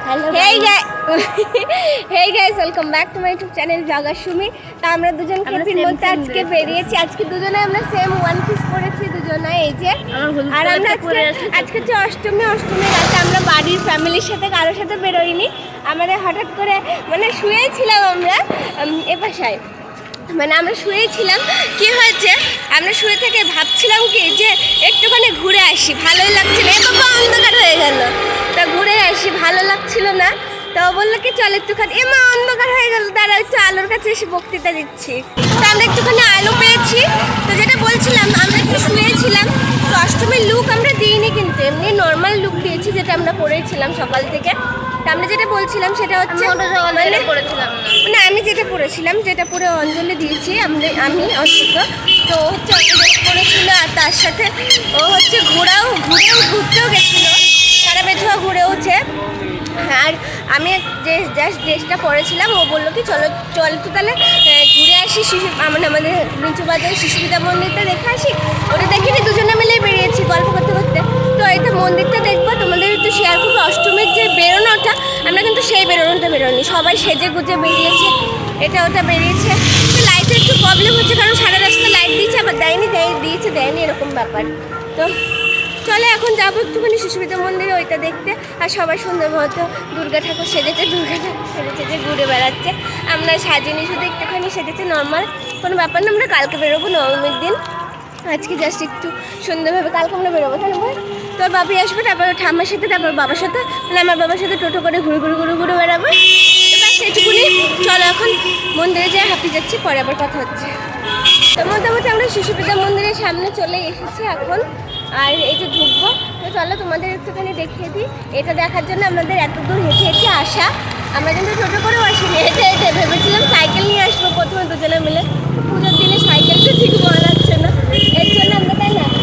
Hey guys, welcome back to my YouTube channel Durga Sumi. তা আমরা দুজন খেপির মধ্যে আজকে বেরিয়েছি। আজকে দুজনে আমরা সেম ওয়ান পিস পরেছি দুজনে এই যে। আর আমরা আজকে যে অষ্টমী রাতে আমরা বাড়ির ফ্যামিলির সাথে কারোর সাথে বেরোইনি। আমাদের হঠাৎ করে মানে শুয়েছিলাম আমরা এ বাসায়, মানে আমরা শুয়েছিলাম, কি হয়েছে আমরা শুয়ে থেকে ভাবছিলাম কি যে একটুখানি ঘুরে আসি, ভালোই লাগছিল, এ বাবা অন্ধকার হয়ে গেল, তা ঘুরে আসি ভালো লাগছিল না, তো বললো কি চল একটুখানি, এ মা অন্ধকার হয়ে গেল, তারা একটু আলোর কাছে এসে বক্তৃতা দিচ্ছি, তো আমরা একটুখানি আলো পেয়েছি। তো যেটা বলছিলাম আমরা একটু শুয়েছিলাম, তো অষ্টমীর লুক আমরা দিইনি কিন্তু এমনি নর্মাল লুক দিয়েছি যেটা আমরা পরেছিলাম সকাল থেকে। তো আমরা যেটা বলছিলাম সেটা হচ্ছে মানে আমি যেটা পড়েছিলাম, যেটা পরে অঞ্জলি দিয়েছি আমি অসুস্থ, তো হচ্ছে অঞ্জলি পড়েছিল, আর তার সাথে ও হচ্ছে ঘুরতেও গেছিলো, তারা বেথুয়া ঘুরেওছে। আর আমি যে জাস্ট ড্রেসটা পরেছিলাম, ও বললো কি চল তো তাহলে ঘুরে আসি আমাদের নিচু বাজারে শিশু বিদ্যা মন্দিরটা দেখে আসি। ওটা দেখিনি, দুজনে মিলে বেরিয়েছি গল্প করতে করতে। তো এটা মন্দিরটা দেখবো, তোমাদের একটু শেয়ার করবো। অষ্টমীর যে বেরোনোটা, আমরা কিন্তু সেই বেরোনোটা বেরোনি, সবাই সেজে গুজে বেরিয়েছে, এটা ওটা বেরিয়েছে। তো লাইটের একটু প্রবলেম হচ্ছে, কারণ সারা রাস্তা লাইট দিয়েছে, আবার দেয়নি এরকম ব্যাপার। তো চলে এখন যাবো একটুখানি শিশু বিদ্যা মন্দিরে ওইটা দেখতে। আর সবাই সুন্দর মতো দুর্গা ঠাকুর সেজেছে যে ঘুরে বেড়াচ্ছে। আমরা সাজিনি, শুধু একটুখানি সেজেছে, নর্মাল কোনো ব্যাপার না। আমরা কালকে বেরোবো নবমীর দিন, আজকে জাস্ট একটু সুন্দরভাবে কালকে আমরা বেরোবো। তাহলে তোর বাবি আসবে, তারপর ঠাম্মার সাথে, তারপর বাবার সাথে, মানে আমার বাবার সাথে টোটো করে ঘুরে বেড়াবো। এবার সেটুকুনি, চলো এখন মন্দিরে যেয়ে হাঁপিয়ে যাচ্ছি, পরে আবার কথা হচ্ছে। তো মোটামুটি আমরা শিশু বিদ্যা মন্দিরের সামনে চলে এসেছি এখন, আর এই যে ঢুকবো। তো চলো তোমাদের একটুখানি দেখিয়ে দিই, এটা দেখার জন্য আমাদের এত দূর হেঁটে আসা। আমরা কিন্তু টোটো করেও আসিনি, হেঁটে ভেবেছিলাম সাইকেল নিয়ে আসবো প্রথমে দুজনে মিলে, পুজোর দিনে সাইকেলটা ঠিক মনে লাগছে না, এর জন্য আমরা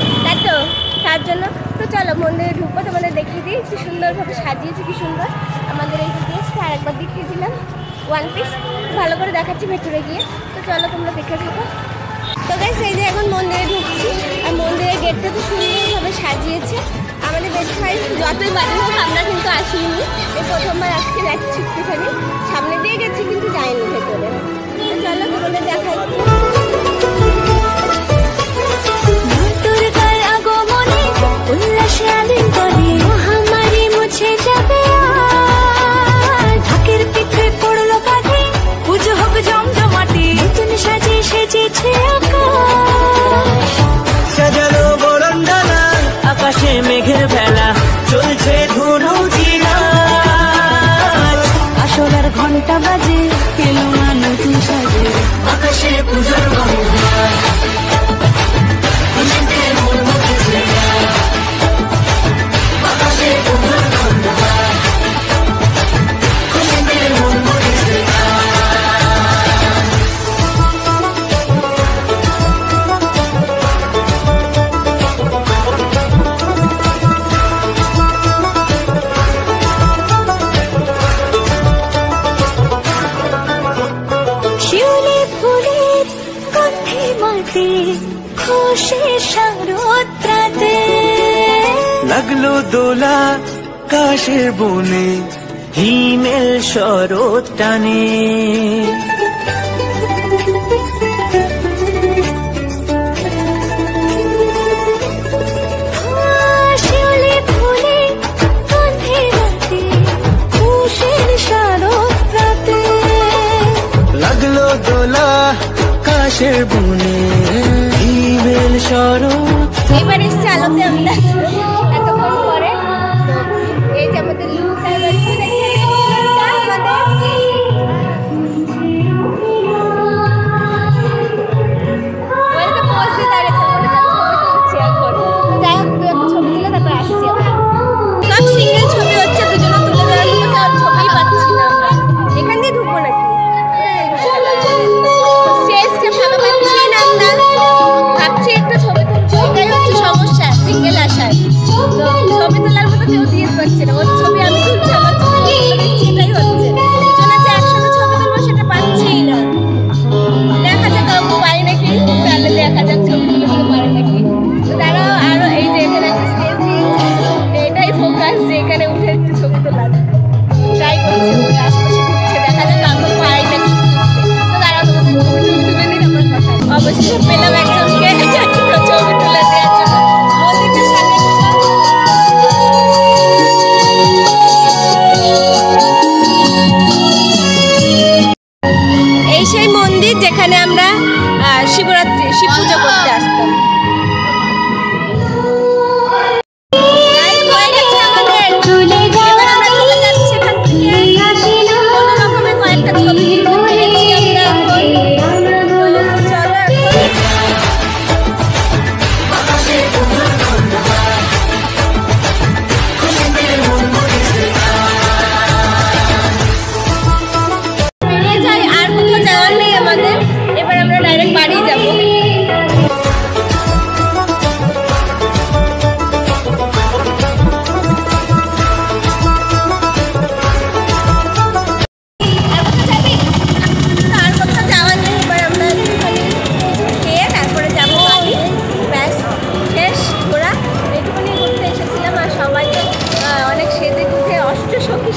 তার জন্য। তো চলো মন্দিরে ঢুকবো, তোমাদের দেখিয়ে দিই কি সুন্দরভাবে সাজিয়েছি, কি সুন্দর আমাদের এই যে ড্রেসটা আরেকবার দেখিয়ে দিলাম ওয়ান পিস, ভালো করে দেখাচ্ছি ভেতরে গিয়ে। তো চলো তোমরা দেখে থাকো। তো গাইস এই যে এখন মন্দিরে ঢুকছি, আর মন্দিরের গেটটা তো সুন্দরভাবে সাজিয়েছে। আমাদের বেশিরভাগ যতই বাড়ি হোক আমরা কিন্তু আসিনি, এই প্রথমবার আজকে যাচ্ছি, একটুখানি সামনে দিয়ে গেছি কিন্তু যাইনি ভেতরে। তো চলো তোমাদের দেখাই। মেঘের বেলা চলছে ধুনু জিনাচ, আসলার ঘন্টা বাজে এলো না নতুন সাজে, আকাশে পূজার বন্ধন লাগলো দোলা কাশের বনে, হিমেল শরৎ টানে, লাগলো দোলা কাশের বনে, হিমেল শরৎ। এবার এসছে আলোতে আমরা এতক্ষণ পরে। তো এই যে আমাদের লুকটা, এবার একটু দেখে পোজ দিয়ে দাঁড়িয়েছে, এখন যাই হোক দু একটা ছবি তুলে তারপর আসছি। সব সিঙ্গেল ছবি হচ্ছে, দুজনে তুলে দেওয়ার জন্য কারোর ছবিই পাচ্ছি না আমরা। এখান দিয়ে ঢুকবো নাকি, স্টেজটা ভালো পাচ্ছি না আমরা, ভাবছি একটু ছবি তুলছি, এটাই হচ্ছে সমস্যা।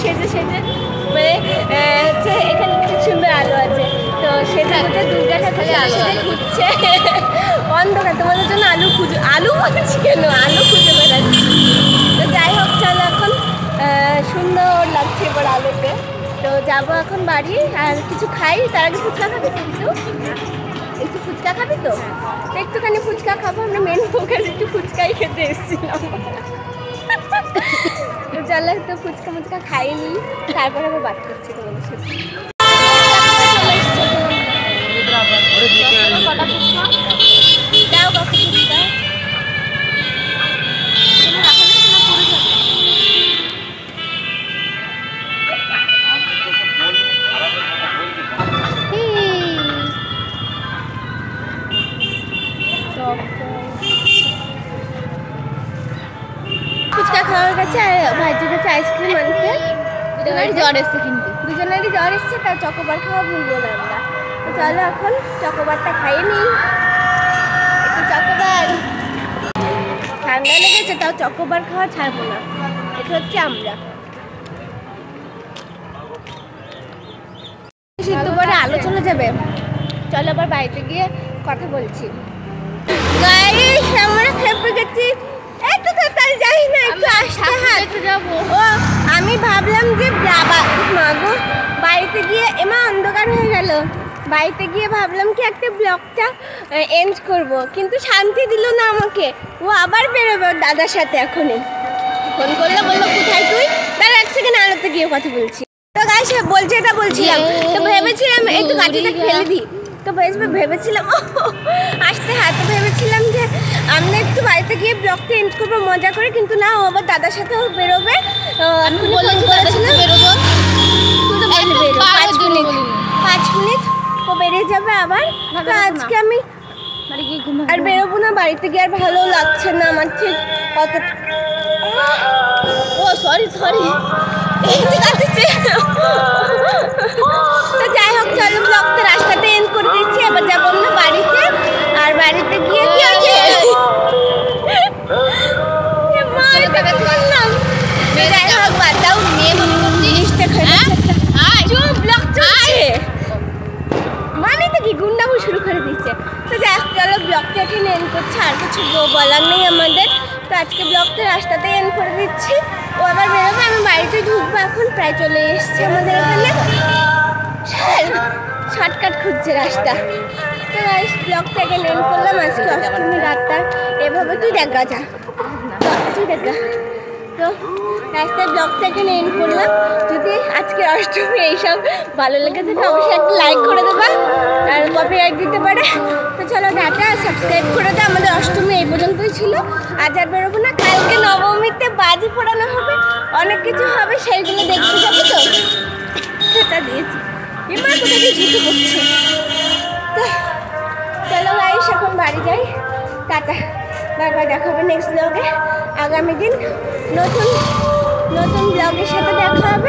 সেজে সেজে মানে হচ্ছে এখানে খুব সুন্দর আলো আছে, তো সেজে হচ্ছে দুর্গা ঠাকুর সেজে ঘুরছে অন্ধকার। তোমাদের জন্য আলু বলছি কেন, আলু খুঁজে বেড়াচ্ছি। তো যাই হোক চলো, এখন সুন্দর লাগছে এবার আলোতে। তো যাবো এখন বাড়ি, আর কিছু খাই। তার আগে ফুচকা খাবি তো? একটু ফুচকা খাবি তো? একটুখানি ফুচকা খাবো। আমরা মেন ফোকাস একটু ফুচকাই খেতে এসেছিলাম। তো চলো একটু ফুচকা খাইনি, তারপরে আবার বাদ করছি তোমাদের সাথে। দাও কাকু ফুচকা। ফুচকা খাওয়ার কাছে আর ভাইজির কাছে আইসক্রিম আনতে দুজনেরই জ্বর এসছে, কিন্তু দুজনেরই জ্বর এসছে, তার চকোবার খাওয়া ভুলবো না আমরা। তো চলো এখন চকোবারটা খাইয়ে নিই। একটু চকোবার, ঠান্ডা লেগেছে তাও চকোবার খাওয়া ছাড়বো না। এটা হচ্ছে আমরা সিদ্ধ করে আলো চলে যাবে। চলো আবার বাড়িতে গিয়ে কথা বলছি। গাইস আমরা খেপে গেছি, একটু তাড়াতাড়ি যাই না, একটু আসতে হাঁটতে যাবো। ও আমি ভাবলাম যে মাগো বাড়িতে গিয়ে এমা অন্ধকার হয়ে গেল, বাড়িতে গিয়ে ভাবলাম কি একটা ব্লগটা এন্ড করব, কিন্তু শান্তি দিল না আমাকে। ও আবার বেরোবে ওর দাদার সাথে। এখনই ফোন করলো, বললো কোথায় তুই? তার এক সেকেন্ড আলোতে গিয়ে কথা বলছি। তো গাইস বলছে এটা বলছিলাম, তো ভেবেছিলাম একটু গাড়িটা ফেলে দিই। তো ভেবেছিলাম আসতে হাতে ভেবেছিলাম যে আমরা একটু বাড়িতে গিয়ে ব্লগটা এন্ড করবো মজা করে, কিন্তু না, ও আবার দাদার সাথেও বেরোবে। আমি বলেছিলাম বেরোবো 5 মিনিট ও বেরিয়ে যাবে আবার। তো আজকে আমি আর বেরোবো না, বাড়িতে গিয়ে আর ভালো লাগছে না আমার ঠিক কত। ও সরি তো যাই হোক চলো ব্লগটা রাস্তাতে এন্ড করে দিচ্ছি। এবার যাবো আমরা বাড়িতে, আর বাড়িতে গিয়ে কি আছে মানে তো কি গুন্ডামো শুরু করে দিচ্ছে। তো যাই হোক চলো ব্লগটা এখানে এন্ড করছে, আর কিছু বলার নেই আমাদের। তো আজকে ব্লগটা রাস্তাতে এন্ড করে দিচ্ছি। ও আবার বেরোবে, আমি বাড়িতে ঢুকবো। এখন প্রায় চলে এসছি আমাদের এখানে, শর্টকাট খুঁজছে রাস্তা। তো ব্লগটা এখানে এন্ড করলাম। আজকে অষ্টমী রাতটা এভাবে তুই দেখা যা, তুই দেখা। তো রাস্তায় ব্লগটা এখানে এন্ড করলাম। যদি আজকে অষ্টমী এইসব ভালো লেগে থাকে অবশ্যই একটা লাইক করে দেবা, আর কপিরাইট দিতে পারে। তো চলো টাটা, সাবস্ক্রাইব করে দাও। আমাদের অষ্টমী এই পর্যন্তই ছিল, আজ আর বেরোবো না। কালকে নবমীতে বাজি পোড়ানো হবে, অনেক কিছু হবে, সেইগুলো দেখতে যাবো। তো সেটা দিয়েছি এবার কোথায় দিয়ে জুতো করছে। তো চলো গাইস এখন বাড়ি যাই, টাটা, বারবার দেখা হবে নেক্সট ব্লগে। আগামী দিন নতুন ব্লগের সাথে দেখা হবে।